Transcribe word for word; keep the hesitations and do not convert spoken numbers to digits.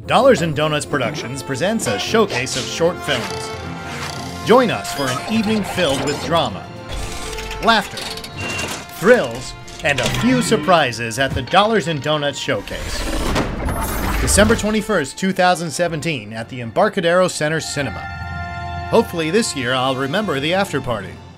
Dollars and Donuts Productions presents a showcase of short films. Join us for an evening filled with drama, laughter, thrills, and a few surprises at the Dollars and Donuts Showcase. December twenty-first, two thousand seventeen at the Embarcadero Center Cinema. Hopefully this year I'll remember the after party.